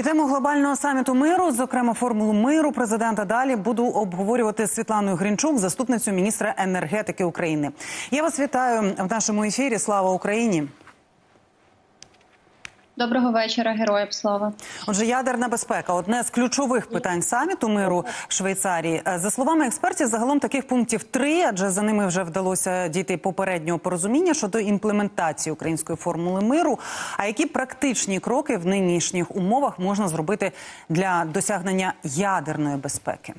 І тему глобального саміту миру, зокрема формулу миру президента, далі буду обговорювати з Світланою Гринчук, заступницею міністра енергетики України. Я вас вітаю в нашому ефірі. Слава Україні! Доброго вечора, героям слава. Отже, ядерна безпека – одне з ключових питань саміту миру в Швейцарії. За словами експертів, загалом таких пунктів 3, адже за ними вже вдалося дійти попереднього порозуміння щодо імплементації української формули миру. А які практичні кроки в нинішніх умовах можна зробити для досягнення ядерної безпеки?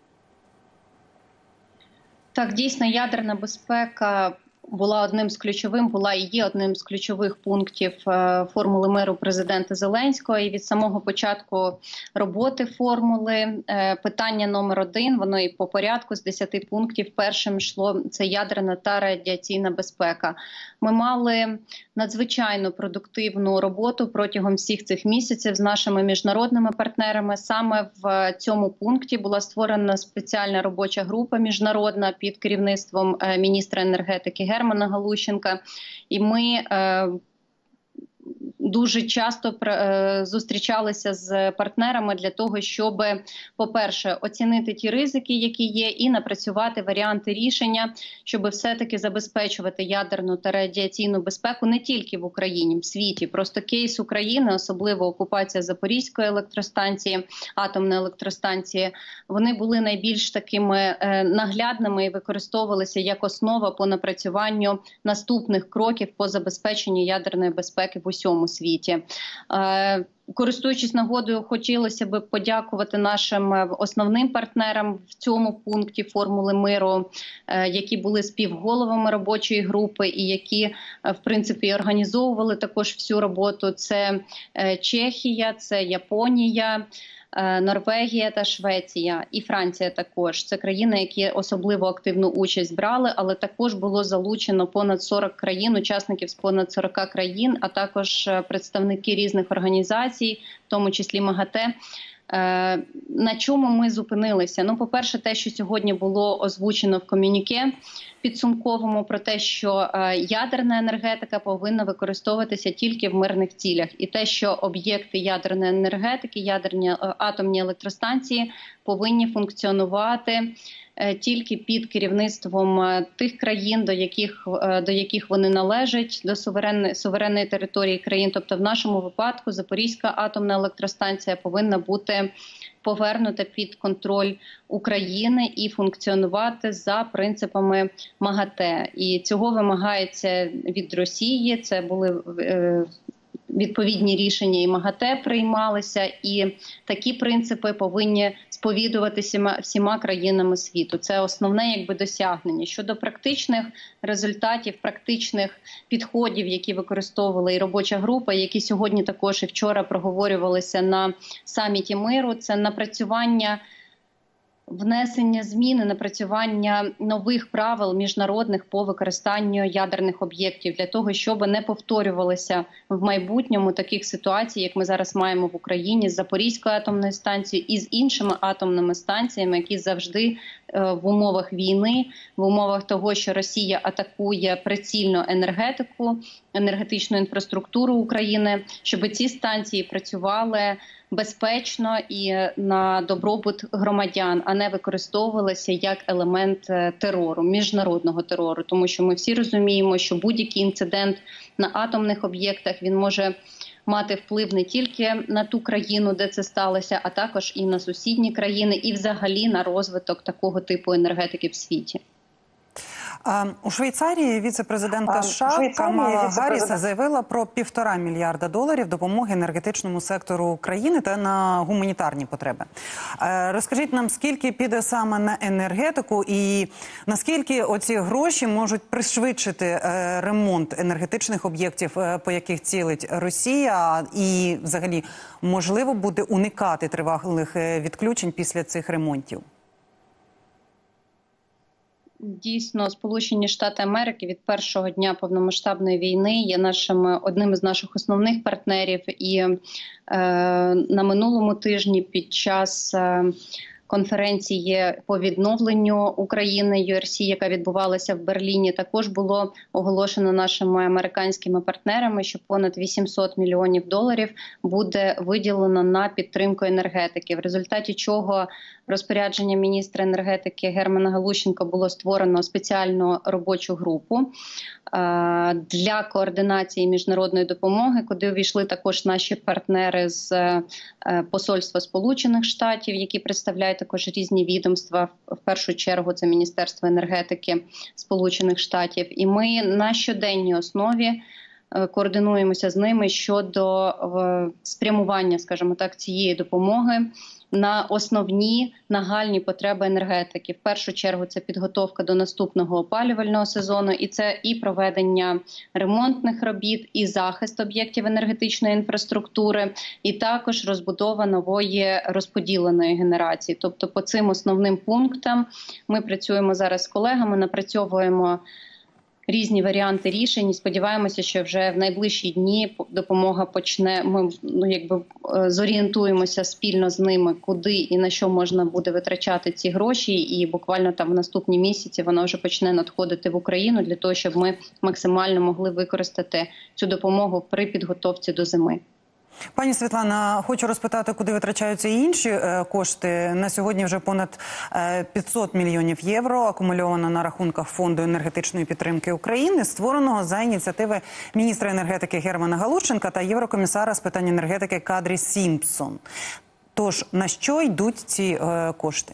Так, дійсно, ядерна безпека була і є одним з ключових пунктів формули миру президента Зеленського. І від самого початку роботи формули питання номер 1, воно і по порядку з 10 пунктів. Першим йшло це ядерна та радіаційна безпека. Ми мали надзвичайно продуктивну роботу протягом всіх цих місяців з нашими міжнародними партнерами. Саме в цьому пункті була створена спеціальна робоча група міжнародна під керівництвом міністра енергетики Германа Галущенка. І ми дуже часто зустрічалися з партнерами для того, щоб, по-перше, оцінити ті ризики, які є, і напрацювати варіанти рішення, щоб все-таки забезпечувати ядерну та радіаційну безпеку не тільки в Україні, в світі. Просто кейс України, особливо окупація Запорізької електростанції, атомної електростанції, вони були найбільш такими наглядними і використовувалися як основа по напрацюванню наступних кроків по забезпеченню ядерної безпеки в усьому світі. Користуючись нагодою, хотілося б подякувати нашим основним партнерам в цьому пункті формули миру, які були співголовами робочої групи і які, в принципі, організовували також всю роботу. Це Чехія, це Японія, Норвегія та Швеція, і Франція також. Це країни, які особливо активну участь брали, але також було залучено понад 40 країн, учасників з понад 40 країн, а також представники різних організацій, в тому числі МАГАТЕ. На чому ми зупинилися? Ну, по-перше, те, що сьогодні було озвучено в комюніке підсумковому про те, що ядерна енергетика повинна використовуватися тільки в мирних цілях. І те, що об'єкти ядерної енергетики, ядерні атомні електростанції повинні функціонувати тільки під керівництвом тих країн, до яких вони належать, до суверенної території країн. Тобто в нашому випадку Запорізька атомна електростанція повинна бути повернута під контроль України і функціонувати за принципами МАГАТЕ. І цього вимагається від Росії. Це були відповідні рішення і МАГАТЕ приймалися, і такі принципи повинні сповідуватися всіма країнами світу. Це основне досягнення. Щодо практичних результатів, практичних підходів, які використовувала і робоча група, які сьогодні також і вчора проговорювалися на саміті миру, це напрацювання, внесення змін, напрацювання нових правил міжнародних по використанню ядерних об'єктів для того, щоб не повторювалися в майбутньому таких ситуацій, як ми зараз маємо в Україні з Запорізькою атомною станцією і з іншими атомними станціями, які завжди в умовах війни, в умовах того, що Росія атакує прицільно енергетичну інфраструктуру України, щоб ці станції працювали безпечно і на добробут громадян, а не використовувалися як елемент терору, міжнародного терору. Тому що ми всі розуміємо, що будь-який інцидент на атомних об'єктах, він може мати вплив не тільки на ту країну, де це сталося, а також і на сусідні країни, і взагалі на розвиток такого типу енергетики в світі. У Швейцарії віце-президентка США Камала Гарріс заявила про $1,5 мільярда допомоги енергетичному сектору країни та на гуманітарні потреби. Розкажіть нам, скільки піде саме на енергетику і наскільки оці гроші можуть пришвидшити ремонт енергетичних об'єктів, по яких цілить Росія, і взагалі можливо буде уникати тривалих відключень після цих ремонтів? Дійсно, Сполучені Штати Америки від першого дня повномасштабної війни є одним із наших основних партнерів. І на минулому тижні під час конференції по відновленню України URC, яка відбувалася в Берліні, також було оголошено нашими американськими партнерами, що понад 800 мільйонів доларів буде виділено на підтримку енергетики, в результаті чого розпорядженням міністра енергетики Германа Галущенка було створено спеціальну робочу групу для координації міжнародної допомоги, куди увійшли також наші партнери з Посольства Сполучених Штатів, які представляють також різні відомства, в першу чергу це Міністерство енергетики Сполучених Штатів. І ми на щоденній основі координуємося з ними щодо спрямування, скажімо так, цієї допомоги на основні нагальні потреби енергетики. В першу чергу це підготовка до наступного опалювального сезону, і це і проведення ремонтних робіт, і захист об'єктів енергетичної інфраструктури, і також розбудова нової розподіленої генерації. Тобто по цим основним пунктам ми працюємо зараз з колегами, напрацьовуємо різні варіанти рішень і сподіваємося, що вже в найближчі дні допомога почне, ми зорієнтуємося спільно з ними, куди і на що можна буде витрачати ці гроші, і буквально там в наступні місяці вона вже почне надходити в Україну для того, щоб ми максимально могли використати цю допомогу при підготовці до зими. Пані Світлана, хочу розпитати, куди витрачаються і інші кошти. На сьогодні вже понад 500 мільйонів євро акумульовано на рахунках Фонду енергетичної підтримки України, створеного за ініціативи міністра енергетики Германа Галущенка та єврокомісара з питань енергетики Кадрі Сімпсон. Тож, на що йдуть ці кошти?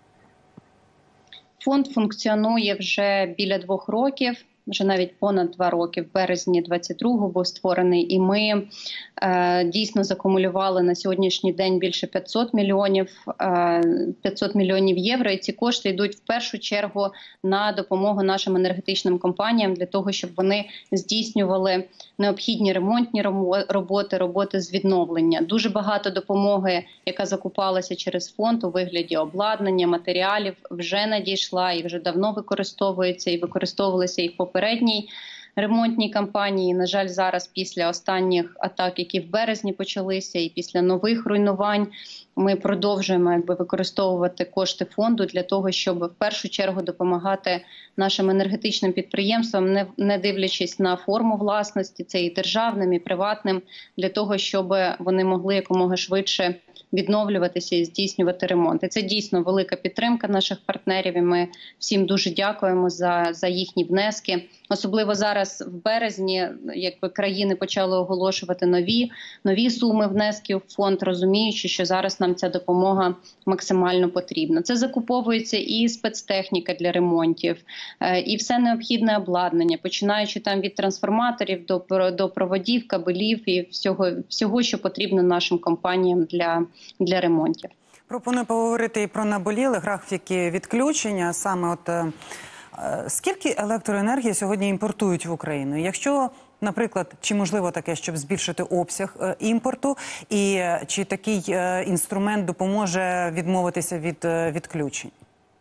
Фонд функціонує вже біля 2 років. Вже навіть понад 2 роки, в березні 22-го був створений, і ми дійсно закумулювали на сьогоднішній день більше 500 мільйонів євро. І ці кошти йдуть в першу чергу на допомогу нашим енергетичним компаніям для того, щоб вони здійснювали необхідні ремонтні роботи з відновлення. Дуже багато допомоги, яка закупалася через фонд у вигляді обладнання, матеріалів, вже надійшла і вже давно використовується, і використовувалися і в попередній ремонтній кампанії. На жаль, зараз після останніх атак, які в березні почалися, і після нових руйнувань, ми продовжуємо використовувати кошти фонду для того, щоб в першу чергу допомагати нашим енергетичним підприємствам, не дивлячись на форму власності, це і державним, і приватним, для того, щоб вони могли якомога швидше відновлюватися і здійснювати ремонт. І це дійсно велика підтримка наших партнерів, і ми всім дуже дякуємо за їхні внески. Особливо зараз в березні, якби країни почали оголошувати нові суми внесків в фонд, розуміючи, що зараз нам ця допомога максимально потрібна. Це закуповується і спецтехніка для ремонтів, і все необхідне обладнання, починаючи там від трансформаторів до проводів, кабелів і всього, що потрібно нашим компаніям для ремонтів. Пропоную поговорити і про наболілі графіки відключення. Саме скільки електроенергії сьогодні імпортують в Україну? Якщо, наприклад, чи можливо таке, щоб збільшити обсяг імпорту, і чи такий інструмент допоможе відмовитися від відключень?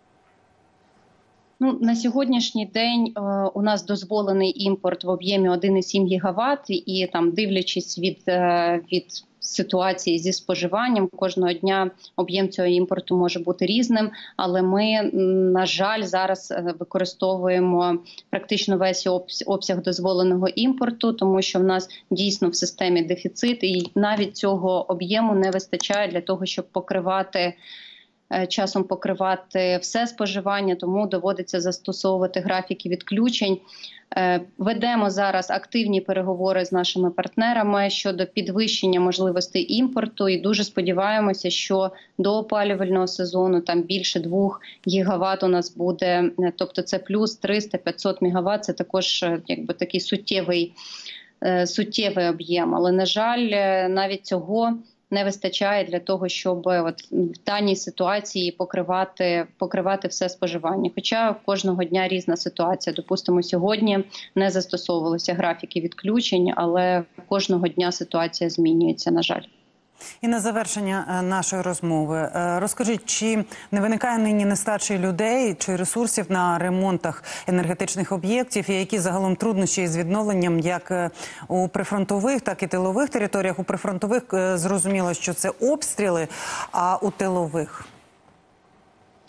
На сьогоднішній день у нас дозволений імпорт в об'ємі 1,7 гігаватт, і там, дивлячись від ситуації зі споживанням, кожного дня об'єм цього імпорту може бути різним, але ми, на жаль, зараз використовуємо практично весь обсяг дозволеного імпорту, тому що в нас дійсно в системі дефіцит, і навіть цього об'єму не вистачає для того, щоб часом покривати все споживання, тому доводиться застосовувати графіки відключень. Ведемо зараз активні переговори з нашими партнерами щодо підвищення можливостей імпорту, і дуже сподіваємося, що до опалювального сезону там більше 2 гігават у нас буде, тобто це плюс 300-500 мегаватт, це також якби такий суттєвий об'єм, але, на жаль, навіть цього не вистачає для того, щоб в даній ситуації покривати все споживання. Хоча кожного дня різна ситуація. Допустимо, сьогодні не застосовувалися графіки відключень, але кожного дня ситуація змінюється, на жаль. І на завершення нашої розмови розкажіть, чи не виникає нині нестачі людей чи ресурсів на ремонтах енергетичних об'єктів, і які загалом труднощі з відновленням як у прифронтових, так і тилових територіях? У прифронтових зрозуміло, що це обстріли, а у тилових?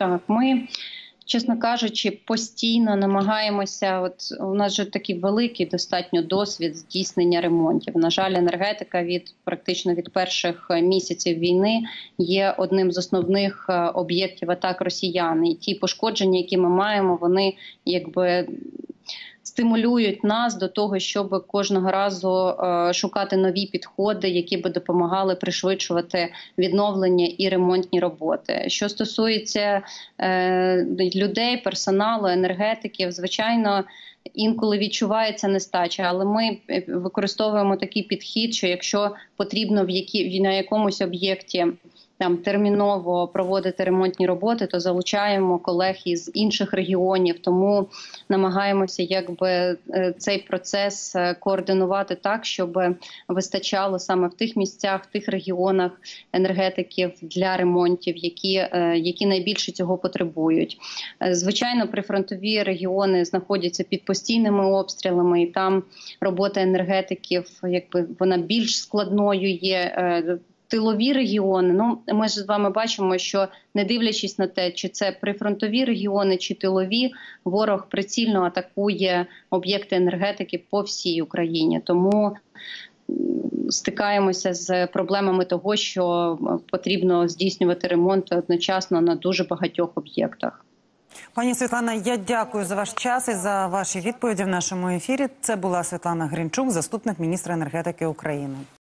Так, ми, чесно кажучи, постійно намагаємося. От у нас же такий великий достатньо досвід здійснення ремонтів. На жаль, енергетика практично від перших місяців війни є одним з основних об'єктів атак росіян. І ті пошкодження, які ми маємо, вони якби стимулюють нас до того, щоб кожного разу шукати нові підходи, які би допомагали пришвидшувати відновлення і ремонтні роботи. Що стосується людей, персоналу, енергетиків, звичайно, інколи відчувається нестача, але ми використовуємо такий підхід, що якщо потрібно на якомусь об'єкті терміново проводити ремонтні роботи, то залучаємо колег із інших регіонів, тому намагаємося цей процес координувати так, щоб вистачало саме в тих місцях, в тих регіонах енергетиків для ремонтів, які найбільше цього потребують. Звичайно, прифронтові регіони знаходяться під постійними обстрілами, і там робота енергетиків вона більш складною є. Тилові регіони, ми ж з вами бачимо, що не дивлячись на те, чи це прифронтові регіони, чи тилові, ворог прицільно атакує об'єкти енергетики по всій Україні. Тому стикаємося з проблемами того, що потрібно здійснювати ремонт одночасно на дуже багатьох об'єктах. Пані Світлана, я дякую за ваш час і за ваші відповіді в нашому ефірі. Це була Світлана Гринчук, заступник міністра енергетики України.